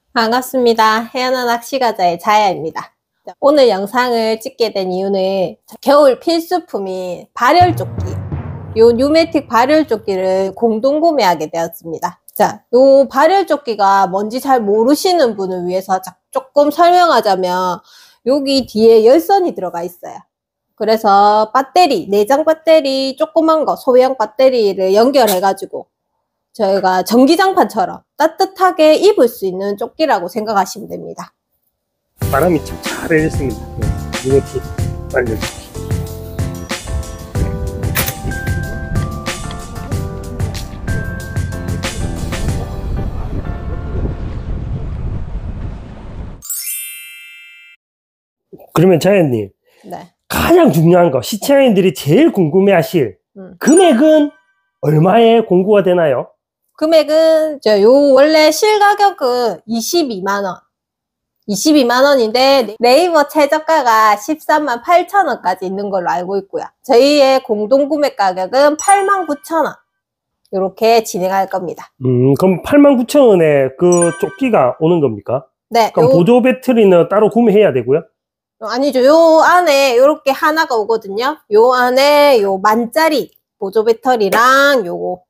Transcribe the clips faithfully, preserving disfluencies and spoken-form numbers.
반갑습니다. 해안한 낚시가자의 자야입니다. 오늘 영상을 찍게 된 이유는 겨울 필수품인 발열조끼, 요 뉴매틱 발열조끼를 공동 구매하게 되었습니다. 자, 요 발열조끼가 뭔지 잘 모르시는 분을 위해서 조금 설명하자면 여기 뒤에 열선이 들어가 있어요. 그래서 배터리, 내장 배터리 조그만 거, 소형 배터리를 연결해 가지고 저희가 전기장판처럼 따뜻하게 입을 수 있는 조끼라고 생각하시면 됩니다. 바람이 참 잘 해줬습니다. 이렇게 빨리. 그러면 자연님, 네. 가장 중요한 거, 시청자님들이 제일 궁금해하실 음. 금액은 얼마에 공구가 되나요? 금액은 저 요 원래 실가격은 이십이만 원, 이십이만 원인데 네이버 최저가가 십삼만 팔천 원까지 있는 걸로 알고 있고요. 저희의 공동 구매 가격은 팔만 구천 원 이렇게 진행할 겁니다. 음, 그럼 팔만 구천 원에 그 조끼가 오는 겁니까? 네. 그럼 요, 보조 배터리는 따로 구매해야 되고요? 아니죠. 요 안에 요렇게 하나가 오거든요. 요 안에 요 만짜리 보조 배터리랑 요거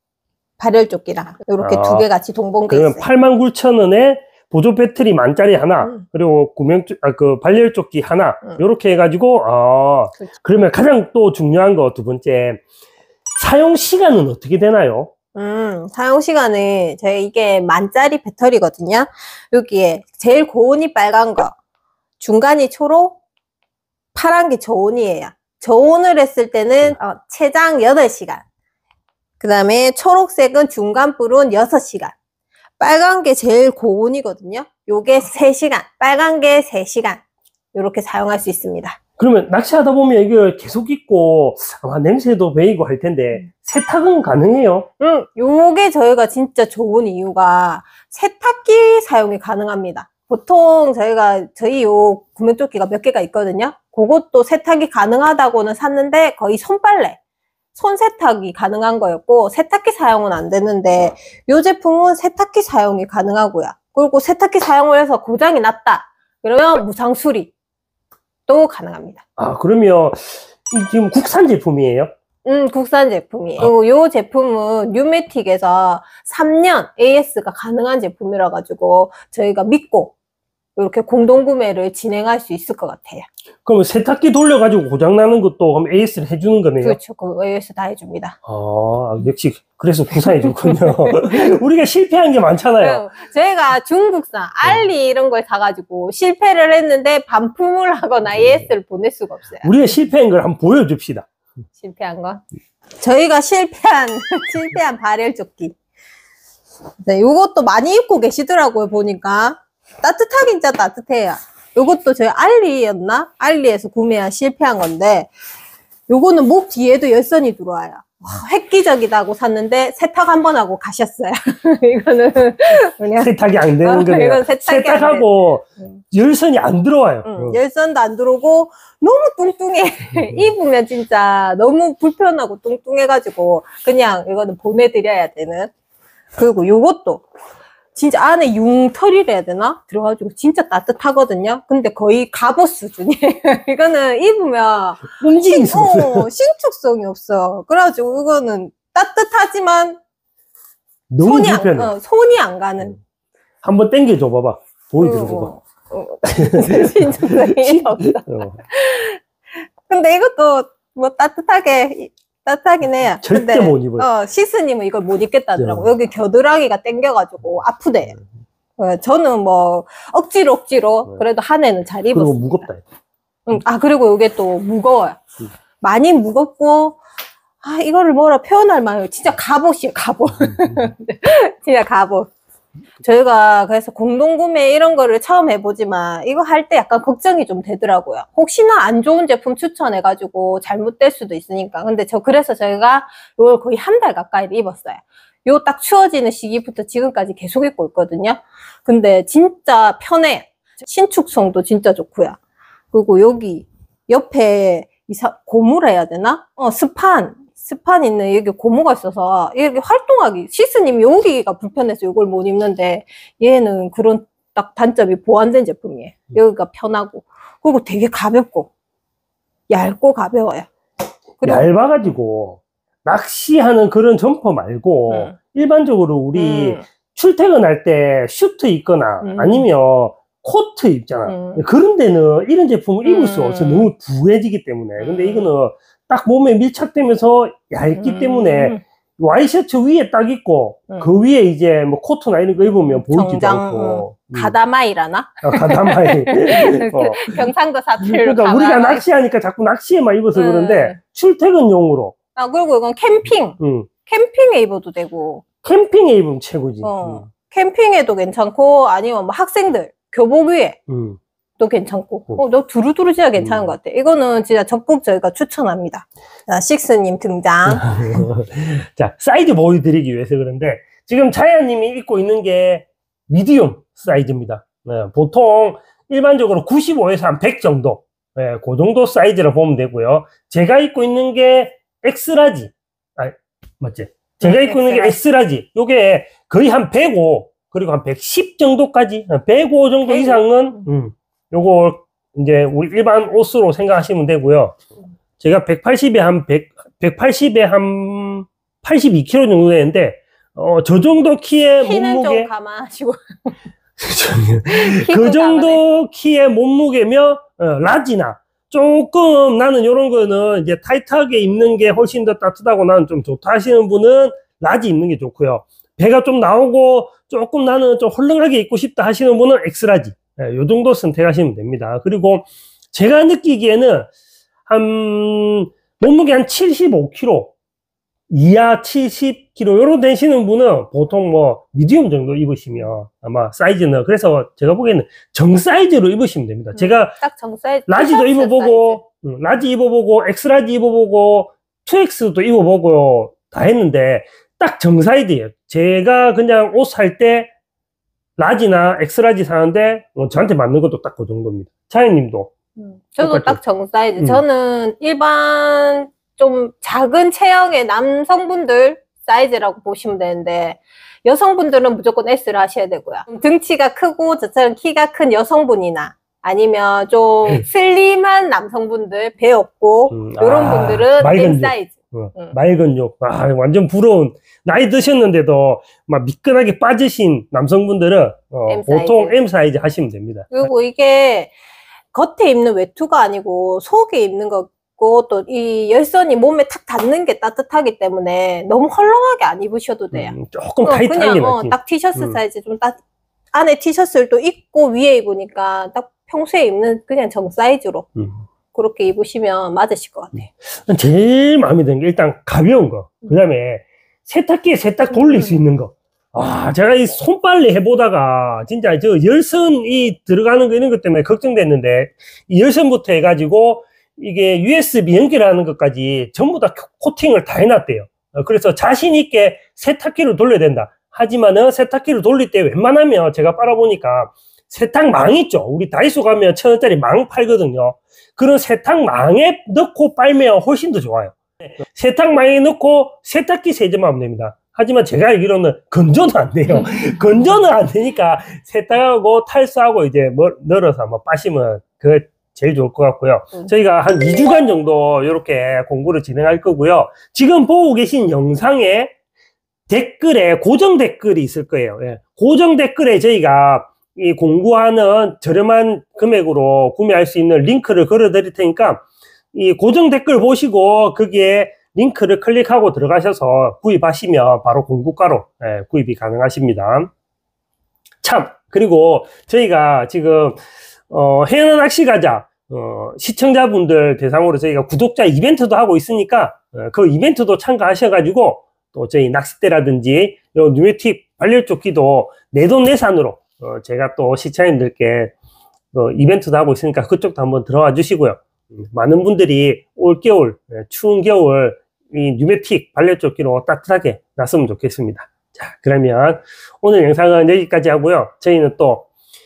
발열조끼랑 이렇게 아, 두 개 같이 동봉돼 그러면 있어요. 팔만 구천 원에 보조 배터리 만짜리 하나, 음. 그리고 구명, 아, 그 발열조끼 하나, 음. 요렇게 해가지고, 아, 그렇죠. 그러면 가장 또 중요한 거 두 번째, 사용 시간은 어떻게 되나요? 음, 사용 시간은 저희 이게 만짜리 배터리거든요. 여기에 제일 고온이 빨간 거, 중간이 초록, 파란 게 저온이에요. 저온을 했을 때는 어, 최장 여덟 시간. 그 다음에 초록색은 중간불은 여섯 시간. 빨간 게 제일 고온이거든요. 요게 세 시간, 빨간 게 세 시간. 이렇게 사용할 수 있습니다. 그러면 낚시하다 보면 이게 계속 있고, 아마 냄새도 배이고 할 텐데, 세탁은 가능해요? 음, 요게 저희가 진짜 좋은 이유가 세탁기 사용이 가능합니다. 보통 저희가, 저희 요 구명조끼가 몇 개가 있거든요. 그것도 세탁이 가능하다고는 샀는데 거의 손빨래, 손세탁이 가능한 거였고 세탁기 사용은 안 되는데 이 제품은 세탁기 사용이 가능하고요. 그리고 세탁기 사용을 해서 고장이 났다 그러면 무상 수리도 가능합니다. 아, 그러면 이 지금 국산 제품이에요? 음, 국산 제품이에요. 아. 그리고 이 제품은 뉴매틱에서 삼 년 에이에스가 가능한 제품이라 가지고 저희가 믿고 이렇게 공동구매를 진행할 수 있을 것 같아요. 그러면 세탁기 돌려가지고 고장나는 것도 그럼 에이에스를 해주는 거네요? 그렇죠. 그 에이에스 다 해줍니다. 아, 역시 그래서 국산해줬군요. 우리가 실패한 게 많잖아요. 저희가 중국산 알리 이런 걸 사가지고 실패를 했는데 반품을 하거나 에이에스를 보낼 수가 없어요. 우리가 실패한 걸 한번 보여줍시다. 실패한 거? 저희가 실패한 실패한 발열조끼. 네, 요것도 많이 입고 계시더라고요. 보니까 따뜻하긴 진짜 따뜻해요. 요것도 저희 알리였나? 알리에서 구매한 실패한 건데 요거는 목 뒤에도 열선이 들어와요. 와, 획기적이다고 샀는데 세탁 한번 하고 가셨어요. 이거는 그냥 세탁이 안 되는 어, 거네요. 이건 세탁이 세탁하고 안 열선이 안 들어와요. 응, 어. 열선도 안 들어오고 너무 뚱뚱해. 입으면 진짜 너무 불편하고 뚱뚱해가지고 그냥 이거는 보내드려야 되는. 그리고 요것도 진짜 안에 융털이라 해야 되나? 들어가지고 진짜 따뜻하거든요. 근데 거의 갑옷 수준이에요. 이거는 입으면 움직일 수 없어요. 어, 신축성이 없어. 그래가지고 이거는 따뜻하지만 너무 손이 불편해. 안, 어, 손이 안 가는. 한번 당겨줘 봐봐. 보여드려 봐봐. 어, 어, 신축성이 없어. 어. 근데 이것도 뭐 따뜻하게 따뜻하긴 해요. 절대 근데, 못 입어요. 어, 시스님은 이걸 못 입겠다더라고. 네. 여기 겨드랑이가 땡겨가지고 아프대. 어, 저는 뭐 억지로 억지로 네. 그래도 한 해는 잘 그리고 입었어요. 무겁다. 응, 아 그리고 이게 또 무거워요. 음. 많이 무겁고 아 이거를 뭐라 표현할 만해요. 진짜 갑옷이에요. 갑옷. 진짜 갑옷. 저희가 그래서 공동구매 이런 거를 처음 해보지만 이거 할 때 약간 걱정이 좀 되더라고요. 혹시나 안 좋은 제품 추천해가지고 잘못될 수도 있으니까. 근데 저 그래서 저희가 이걸 거의 한 달 가까이 입었어요. 요 딱 추워지는 시기부터 지금까지 계속 입고 있거든요. 근데 진짜 편해. 신축성도 진짜 좋고요. 그리고 여기 옆에 이사, 고무라 해야 되나? 어, 스판. 스판 있는 여기 고무가 있어서 이렇게 활동하기, 시스님이 여기가 불편해서 이걸 못 입는데 얘는 그런 딱 단점이 보완된 제품이에요. 여기가 편하고, 그리고 되게 가볍고, 얇고 가벼워요. 그리고 얇아가지고 낚시하는 그런 점퍼 말고 음. 일반적으로 우리 음. 출퇴근할 때 슈트 입거나 음. 아니면 코트 입잖아. 음. 그런 데는 이런 제품을 입을 수 음. 없어. 너무 부해지기 때문에. 근데 음. 이거는 딱 몸에 밀착되면서 얇기 음. 때문에 와이셔츠 위에 딱 입고 음. 그 위에 이제 뭐 코트나 이런 거 입으면 보이지도 정장, 않고. 음. 가다마이라나? 아, 가다마이. 어. 경상도 사투리로 그러니까 우리가 가다마이. 낚시하니까 자꾸 낚시에만 입어서 음. 그런데 출퇴근용으로. 아, 그리고 이건 캠핑. 음. 캠핑에 입어도 되고, 캠핑에 입으면 최고지. 어, 캠핑에도 괜찮고, 아니면 뭐 학생들, 교복 위에 음. 도 괜찮고, 음. 어, 너 두루두루 진짜 괜찮은 음. 것 같아. 이거는 진짜 적극 저희가 추천합니다. 자, 식스님 등장. 자, 사이즈 보여드리기 위해서 그런데 지금 자야님이 입고 있는 게 미디움 사이즈입니다. 네, 보통 일반적으로 구십오에서 한 백 정도, 네, 그 정도 사이즈로 보면 되고요. 제가 입고 있는 게 엑스라지. 아, 맞지? 제가 네, 입고 있는 게 엑스라지. 엑스라지. 요게 거의 한 백오, 그리고 한 백십 정도까지, 한 백오 정도 백오? 이상은, 음, 요거 이제 우리 일반 옷으로 생각하시면 되고요. 제가 백팔십에 한 백, 백팔십에 한 팔십이 킬로그램 정도 되는데, 어, 저 정도 키의 키는 몸무게, 좀 감안하시고. 그 키는 정도 감안해. 키의 몸무게면, 어, 라지나, 조금 나는 이런 거는 이제 타이트하게 입는 게 훨씬 더 따뜻하고 나는 좀 좋다 하시는 분은 라지 입는 게 좋고요. 배가 좀 나오고 조금 나는 좀 헐렁하게 입고 싶다 하시는 분은 엑스라지. 네, 요 정도 선택하시면 됩니다. 그리고 제가 느끼기에는 한 몸무게 한 칠십오 킬로그램 이하 칠십 킬로그램 요런 되시는 분은 보통 뭐 미디움 정도 입으시면 아마 사이즈는, 그래서 제가 보기에는 정 사이즈로 입으시면 됩니다. 제가 딱 정 사이즈. 라지도 티셔츠 입어보고 음, 라지 입어보고 엑스라지 입어보고 투 엑스도 입어보고 다 했는데 딱 정 사이즈예요. 제가 그냥 옷 살 때 라지나 엑스라지 사는데 어, 저한테 맞는 것도 딱 그 정도입니다. 차이님도 음, 저도 똑같죠? 딱 정 사이즈. 음. 저는 일반 좀 작은 체형의 남성분들 사이즈라고 보시면 되는데, 여성분들은 무조건 S를 하셔야 되고요. 등치가 크고 저처럼 키가 큰 여성분이나 아니면 좀 음. 슬림한 남성분들, 배 없고 음, 이런 아, 분들은 맑은 M 육. 사이즈. 어, 음. 맑은 욕. 아, 완전 부러운. 나이 드셨는데도 막 미끈하게 빠지신 남성분들은 어, M 보통 사이즈. M 사이즈 하시면 됩니다. 그리고 이게 겉에 입는 외투가 아니고 속에 입는 거고, 또 이 열선이 몸에 탁 닿는 게 따뜻하기 때문에 너무 헐렁하게 안 입으셔도 돼요. 음, 조금 어, 타이트한 게 그냥 어, 낫지. 딱 티셔츠 음. 사이즈 좀 딱 안에 티셔츠를 또 입고 위에 입으니까 딱 평소에 입는 그냥 정 사이즈로 음. 그렇게 입으시면 맞으실 것 같아요. 제일 마음에 드는 게 일단 가벼운 거. 그 다음에 세탁기에 세탁 돌릴 수 있는 거. 아, 제가 이 손빨래 해보다가 진짜 저 열선이 들어가는 거 이런 것 때문에 걱정됐는데, 이 열선부터 해가지고 이게 유에스비 연결하는 것까지 전부 다 코팅을 다 해놨대요. 어, 그래서 자신 있게 세탁기를 돌려야 된다. 하지만은 세탁기를 돌릴 때 웬만하면 제가 빨아보니까 세탁망 있죠. 우리 다이소 가면 천 원짜리 망 팔거든요. 그런 세탁망에 넣고 빨면 훨씬 더 좋아요. 세탁망에 넣고 세탁기 세제만 하면 됩니다. 하지만 제가 알기로는 건조는 안 돼요. 건조는 안 되니까 세탁하고 탈수하고 이제 뭐 널어서 한번 빠시면 그게 제일 좋을 것 같고요. 음. 저희가 한 이 주간 정도 이렇게 공부를 진행할 거고요. 지금 보고 계신 영상에 댓글에 고정 댓글이 있을 거예요. 예. 고정 댓글에 저희가 이 공구하는 저렴한 금액으로 구매할 수 있는 링크를 걸어 드릴 테니까 이 고정 댓글 보시고 거기에 링크를 클릭하고 들어가셔서 구입하시면 바로 공구가로 예, 구입이 가능하십니다. 참, 그리고 저희가 지금 어, 해외 낚시 가자 어, 시청자분들 대상으로 저희가 구독자 이벤트도 하고 있으니까 어, 그 이벤트도 참가하셔가지고 또 저희 낚싯대라든지 요 뉴메틱 발열조끼도 내돈내산으로 어, 제가 또 시청자님들께 어, 이벤트도 하고 있으니까 그쪽도 한번 들어와 주시고요. 음, 많은 분들이 올겨울 예, 추운 겨울 이 뉴메틱 발열조끼로 따뜻하게 놨으면 좋겠습니다. 자, 그러면 오늘 영상은 여기까지 하고요. 저희는 또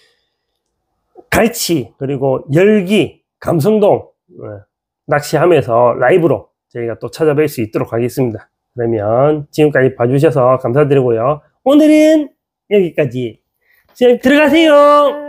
갈치 그리고 열기 감성동 예, 낚시하면서 라이브로 저희가 또 찾아뵐 수 있도록 하겠습니다. 그러면 지금까지 봐주셔서 감사드리고요. 오늘은 여기까지. 선생님, 들어가세요.